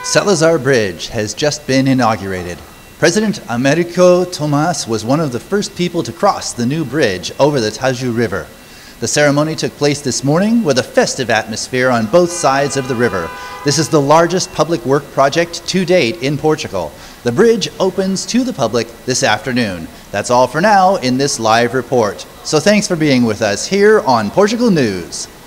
Salazar Bridge has just been inaugurated. President Americo Tomas was one of the first people to cross the new bridge over the Tajo River. The ceremony took place this morning with a festive atmosphere on both sides of the river. This is the largest public work project to date in Portugal. The bridge opens to the public this afternoon. That's all for now in this live report. So thanks for being with us here on Portugal News.